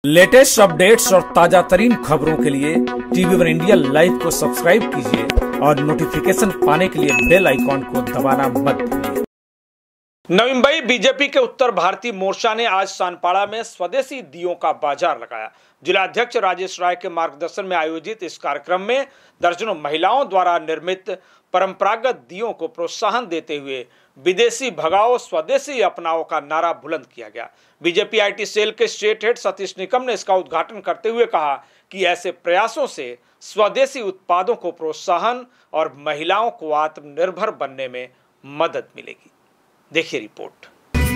Latest updates और ताजा तरीन खबरों के लिए टीवी1 इंडिया लाइव को सब्सक्राइब कीजिए और नोटिफिकेशन पाने के लिए बेल आइकॉन को दबाना मत भूलिए। नवी मुंबई बीजेपी के उत्तर भारतीय मोर्चा ने आज सानपाड़ा में स्वदेशी दीयों का बाजार लगाया। जिला अध्यक्ष राजेश राय के मार्गदर्शन में आयोजित इस कार्यक्रम में दर्जनों महिलाओं द्वारा निर्मित परंपरागत दीयों को प्रोत्साहन देते हुए विदेशी भगाओ स्वदेशी अपनाओ का नारा बुलंद किया गया। बीजेपी आईटी सेल के स्टेट हेड सतीश निकम ने इसका उद्घाटन करते हुए कहा कि ऐसे प्रयासों से स्वदेशी उत्पादों को प्रोत्साहन और महिलाओं को आत्मनिर्भर बनने में मदद मिलेगी। देखिए रिपोर्ट।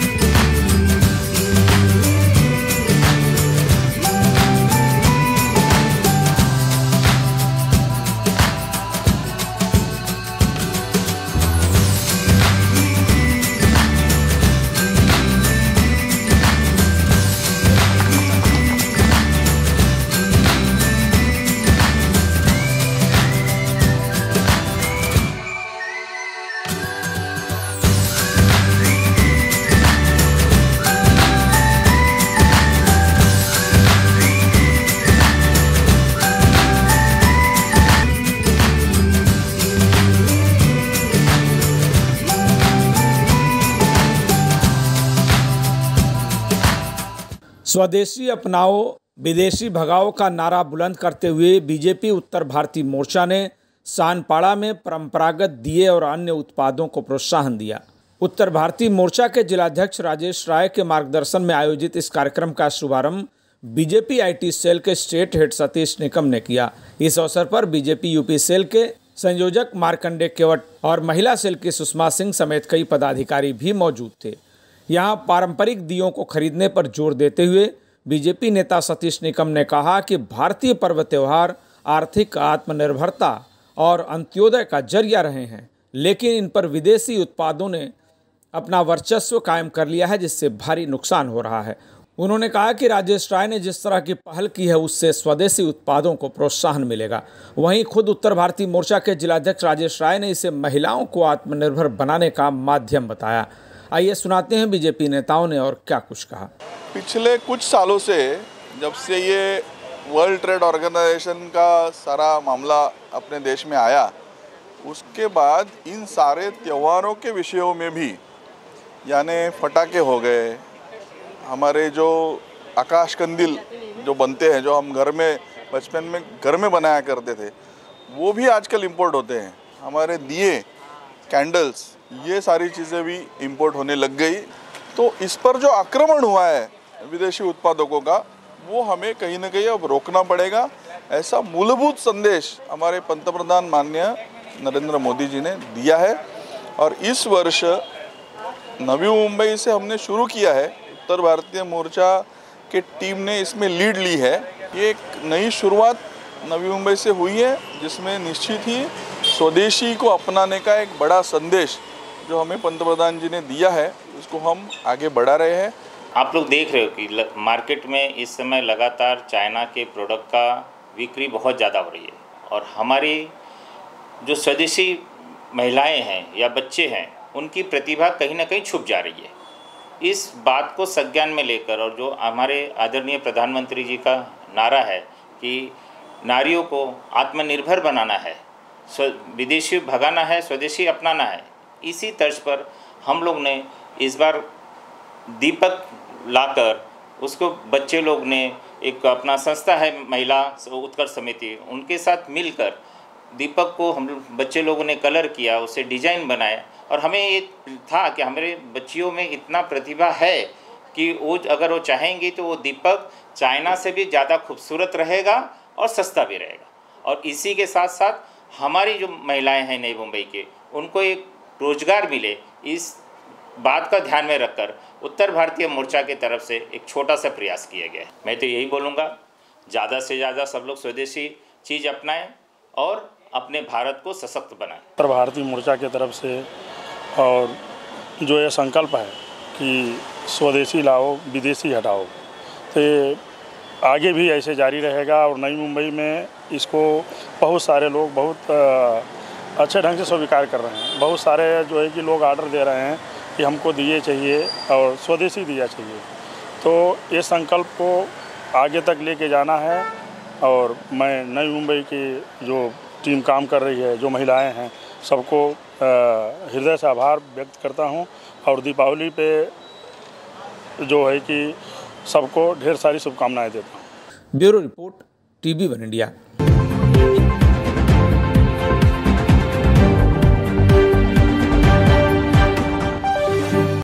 स्वदेशी अपनाओ विदेशी भगाओ का नारा बुलंद करते हुए बीजेपी उत्तर भारतीय मोर्चा ने सानपाड़ा में परंपरागत दिए और अन्य उत्पादों को प्रोत्साहन दिया। उत्तर भारतीय मोर्चा के जिलाध्यक्ष राजेश राय के मार्गदर्शन में आयोजित इस कार्यक्रम का शुभारंभ बीजेपी आईटी सेल के स्टेट हेड सतीश निकम ने किया। इस अवसर पर बीजेपी यूपी सेल के संयोजक मार्कंडे केवट और महिला सेल की सुषमा सिंह समेत कई पदाधिकारी भी मौजूद थे। यहां पारंपरिक दीयों को खरीदने पर जोर देते हुए बीजेपी नेता सतीश निकम ने कहा कि भारतीय पर्व त्योहार आर्थिक आत्मनिर्भरता और अंत्योदय का जरिया रहे हैं, लेकिन इन पर विदेशी उत्पादों ने अपना वर्चस्व कायम कर लिया है, जिससे भारी नुकसान हो रहा है। उन्होंने कहा कि राजेश राय ने जिस तरह की पहल की है उससे स्वदेशी उत्पादों को प्रोत्साहन मिलेगा। वहीं खुद उत्तर भारतीय मोर्चा के जिलाध्यक्ष राजेश राय ने इसे महिलाओं को आत्मनिर्भर बनाने का माध्यम बताया। आइए सुनाते हैं बीजेपी नेताओं ने और क्या कुछ कहा। पिछले कुछ सालों से जब से ये वर्ल्ड ट्रेड ऑर्गेनाइजेशन का सारा मामला अपने देश में आया, उसके बाद इन सारे त्योहारों के विषयों में भी, यानी पटाखे हो गए, हमारे जो आकाश कंदील जो बनते हैं, जो हम घर में बचपन में घर में बनाया करते थे, वो भी आजकल इंपोर्ट होते हैं। हमारे दिए, कैंडल्स, ये सारी चीज़ें भी इंपोर्ट होने लग गई। तो इस पर जो आक्रमण हुआ है विदेशी उत्पादकों का, वो हमें कहीं ना कहीं अब रोकना पड़ेगा। ऐसा मूलभूत संदेश हमारे पंतप्रधान माननीय नरेंद्र मोदी जी ने दिया है और इस वर्ष नवी मुंबई से हमने शुरू किया है। उत्तर भारतीय मोर्चा के टीम ने इसमें लीड ली है। ये एक नई शुरुआत नवी मुंबई से हुई है, जिसमें निश्चित ही स्वदेशी को अपनाने का एक बड़ा संदेश जो हमें पंतप्रधान जी ने दिया है, उसको हम आगे बढ़ा रहे हैं। आप लोग देख रहे हो कि मार्केट में इस समय लगातार चाइना के प्रोडक्ट का बिक्री बहुत ज़्यादा हो रही है और हमारी जो स्वदेशी महिलाएं हैं या बच्चे हैं, उनकी प्रतिभा कहीं ना कहीं छुप जा रही है। इस बात को संज्ञान में लेकर और जो हमारे आदरणीय प्रधानमंत्री जी का नारा है कि नारियों को आत्मनिर्भर बनाना है, विदेशी भगाना है, स्वदेशी अपनाना है, इसी तर्ज पर हम लोग ने इस बार दीपक लाकर उसको बच्चे लोग ने एक अपना संस्था है महिला उत्कर्ष समिति, उनके साथ मिलकर दीपक को हम बच्चे लोगों ने कलर किया, उससे डिजाइन बनाया और हमें ये था कि हमारे बच्चियों में इतना प्रतिभा है कि वो अगर वो चाहेंगी तो वो दीपक चाइना से भी ज़्यादा खूबसूरत रहेगा और सस्ता भी रहेगा। और इसी के साथ साथ हमारी जो महिलाएं हैं नई मुंबई के, उनको एक रोजगार मिले, इस बात का ध्यान में रखकर उत्तर भारतीय मोर्चा की तरफ से एक छोटा सा प्रयास किया गया है। मैं तो यही बोलूँगा, ज़्यादा से ज़्यादा सब लोग स्वदेशी चीज़ अपनाएं और अपने भारत को सशक्त बनाएं। उत्तर भारतीय मोर्चा की तरफ से और जो ये संकल्प है कि स्वदेशी लाओ विदेशी हटाओ, तो ये आगे भी ऐसे जारी रहेगा और नई मुंबई में इसको बहुत सारे लोग बहुत अच्छे ढंग से स्वीकार कर रहे हैं। बहुत सारे जो है कि लोग आर्डर दे रहे हैं कि हमको दिए चाहिए और स्वदेशी दिया चाहिए। तो ये संकल्प को आगे तक लेके जाना है। और मैं नई मुंबई की जो टीम काम कर रही है, जो महिलाएं हैं, सबको हृदय से आभार व्यक्त करता हूं। और दीपावली पे जो है कि सबको ढेर सारी शुभकामनाएं देता हूं। Bureau report, TV1 India.